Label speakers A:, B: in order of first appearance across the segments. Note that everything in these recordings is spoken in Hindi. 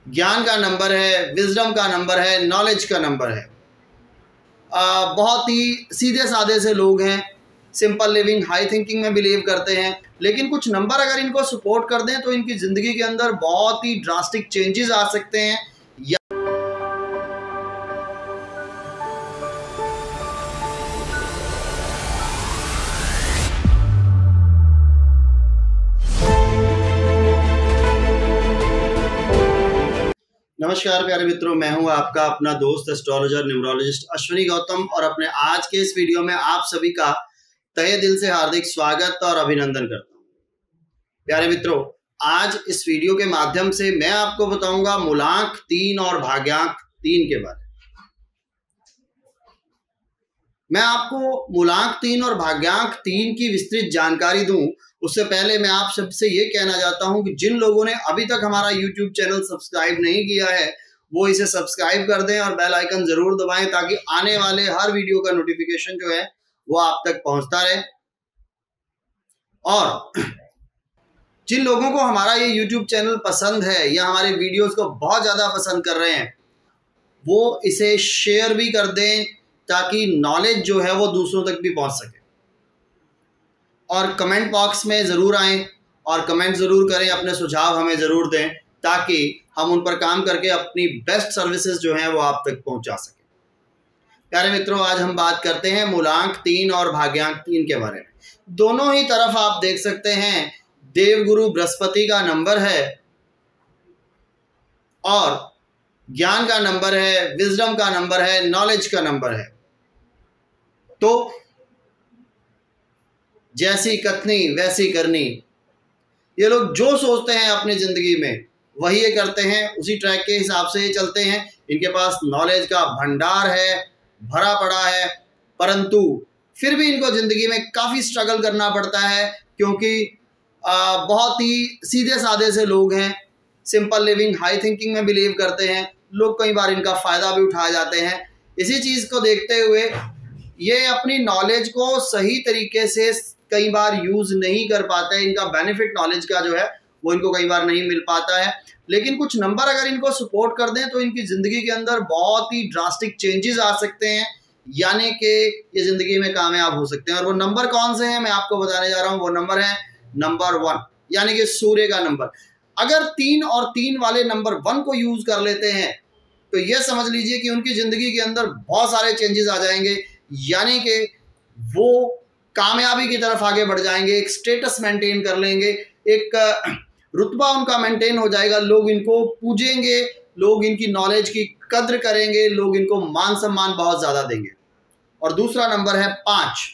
A: ज्ञान का नंबर है, विजडम का नंबर है, नॉलेज का नंबर है। बहुत ही सीधे साधे से लोग हैं, सिंपल लिविंग, हाई थिंकिंग में बिलीव करते हैं, लेकिन कुछ नंबर अगर इनको सपोर्ट कर दें तो इनकी ज़िंदगी के अंदर बहुत ही ड्रास्टिक चेंजेस आ सकते हैं। नमस्कार प्यारे मित्रों, मैं हूं आपका अपना दोस्त एस्ट्रोलॉजर न्यूमरोलॉजिस्ट अश्विनी गौतम और अपने आज के इस वीडियो में आप सभी का तहे दिल से हार्दिक स्वागत और अभिनंदन करता हूं। प्यारे मित्रों, आज इस वीडियो के माध्यम से मैं आपको बताऊंगा मूलांक 3 और भाग्यांक 3 के बारे में। मैं आपको मूलांक 3 और भाग्यांक 3 की विस्तृत जानकारी दूं उससे पहले मैं आप सबसे ये कहना चाहता हूं कि जिन लोगों ने अभी तक हमारा YouTube चैनल सब्सक्राइब नहीं किया है वो इसे सब्सक्राइब कर दें और बेल आइकन जरूर दबाएं ताकि आने वाले हर वीडियो का नोटिफिकेशन जो है वो आप तक पहुंचता रहे। और जिन लोगों को हमारा ये YouTube चैनल पसंद है या हमारे वीडियोस को बहुत ज़्यादा पसंद कर रहे हैं वो इसे शेयर भी कर दें ताकि नॉलेज जो है वो दूसरों तक भी पहुंच सके। और कमेंट बॉक्स में ज़रूर आएं और कमेंट ज़रूर करें, अपने सुझाव हमें ज़रूर दें ताकि हम उन पर काम करके अपनी बेस्ट सर्विसेज जो हैं वो आप तक पहुंचा सकें। प्यारे मित्रों, आज हम बात करते हैं मूलांक 3 और भाग्यांक 3 के बारे में। दोनों ही तरफ आप देख सकते हैं देवगुरु बृहस्पति का नंबर है और ज्ञान का नंबर है, विजडम का नंबर है, नॉलेज का नंबर है। तो जैसी कथनी वैसी करनी, ये लोग जो सोचते हैं अपनी ज़िंदगी में वही ये करते हैं, उसी ट्रैक के हिसाब से ये चलते हैं। इनके पास नॉलेज का भंडार है, भरा पड़ा है, परंतु फिर भी इनको ज़िंदगी में काफ़ी स्ट्रगल करना पड़ता है क्योंकि बहुत ही सीधे साधे से लोग हैं, सिंपल लिविंग, हाई थिंकिंग में बिलीव करते हैं। लोग कई बार इनका फ़ायदा भी उठाए जाते हैं। इसी चीज़ को देखते हुए ये अपनी नॉलेज को सही तरीके से कई बार यूज़ नहीं कर पाते हैं। इनका बेनिफिट नॉलेज का जो है वो इनको कई बार नहीं मिल पाता है, लेकिन कुछ नंबर अगर इनको सपोर्ट कर दें तो इनकी ज़िंदगी के अंदर बहुत ही ड्रास्टिक चेंजेस आ सकते हैं, यानी कि ये ज़िंदगी में कामयाब हो सकते हैं। और वो नंबर कौन से हैं मैं आपको बताने जा रहा हूँ। वो नंबर है नंबर 1, यानी कि सूर्य का नंबर। अगर 3 और 3 वाले नंबर 1 को यूज़ कर लेते हैं तो ये समझ लीजिए कि उनकी ज़िंदगी के अंदर बहुत सारे चेंजेस आ जाएंगे, यानी कि वो कामयाबी की तरफ आगे बढ़ जाएंगे, एक स्टेटस मेंटेन कर लेंगे, एक रुतबा उनका मेंटेन हो जाएगा। लोग इनको पूजेंगे, लोग इनकी नॉलेज की कद्र करेंगे, लोग इनको मान सम्मान बहुत ज़्यादा देंगे। और दूसरा नंबर है 5।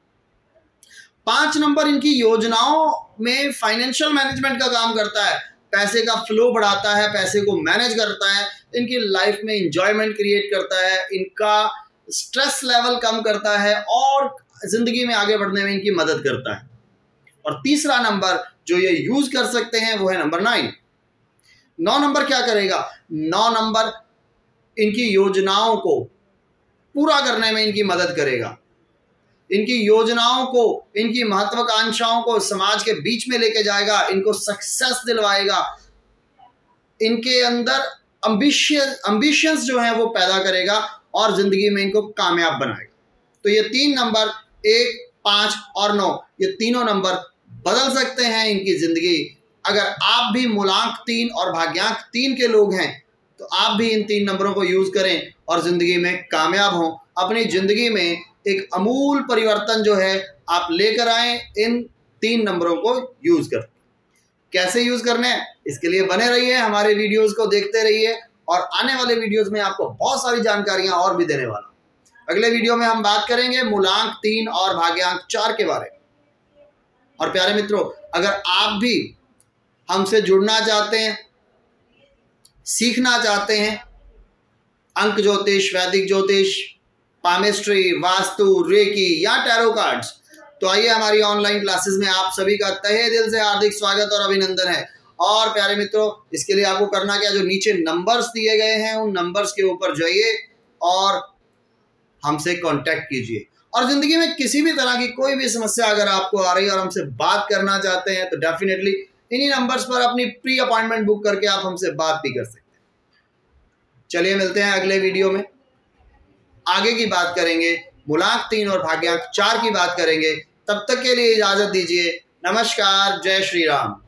A: 5 नंबर इनकी योजनाओं में फाइनेंशियल मैनेजमेंट का काम करता है, पैसे का फ्लो बढ़ाता है, पैसे को मैनेज करता है, इनकी लाइफ में इंजॉयमेंट क्रिएट करता है, इनका स्ट्रेस लेवल कम करता है और ज़िंदगी में आगे बढ़ने में इनकी मदद करता है। और तीसरा नंबर जो ये यूज़ कर सकते हैं वो है नंबर 9। 9 नंबर क्या करेगा? 9 नंबर इनकी योजनाओं को पूरा करने में इनकी मदद करेगा, इनकी योजनाओं को, इनकी महत्वाकांक्षाओं को समाज के बीच में लेके जाएगा, इनको सक्सेस दिलवाएगा, इनके अंदर एम्बिशंस जो हैं वो पैदा करेगा और ज़िंदगी में इनको कामयाब बनाएगा। तो ये 3 नंबर 1, 5 और 9, ये तीनों नंबर बदल सकते हैं इनकी ज़िंदगी। अगर आप भी मूलांक 3 और भाग्यांक 3 के लोग हैं तो आप भी इन 3 नंबरों को यूज़ करें और ज़िंदगी में कामयाब हों। अपनी ज़िंदगी में एक अमूल परिवर्तन जो है आप लेकर आएँ इन 3 नंबरों को यूज़ कर। कैसे यूज़ करना है इसके लिए बने रहिए, हमारे वीडियोस को देखते रहिए और आने वाले वीडियोस में आपको बहुत सारी जानकारियां और भी देने वाला हूं। अगले वीडियो में हम बात करेंगे मूलांक 3 और भाग्यांक 4 के बारे में। और प्यारे मित्रों, अगर आप भी हमसे जुड़ना चाहते हैं, सीखना चाहते हैं अंक ज्योतिष, वैदिक ज्योतिष, पामिस्ट्री, वास्तु, रेकी या टैरो कार्ड्स, तो आइए हमारी ऑनलाइन क्लासेस में आप सभी का तहे दिल से हार्दिक स्वागत और अभिनंदन है। और प्यारे मित्रों, इसके लिए आपको करना क्या, जो नीचे नंबर्स दिए गए हैं उन नंबर्स के ऊपर जाइए और हमसे कांटेक्ट कीजिए। और ज़िंदगी में किसी भी तरह की कोई भी समस्या अगर आपको आ रही है और हमसे बात करना चाहते हैं तो डेफिनेटली इन्हीं नंबर्स पर अपनी प्री अपॉइंटमेंट बुक करके आप हमसे बात भी कर सकते हैं। चलिए मिलते हैं अगले वीडियो में, आगे की बात करेंगे, मूलांक 3 और भाग्यांक 4 की बात करेंगे। तब तक के लिए इजाज़त दीजिए। नमस्कार, जय श्री राम।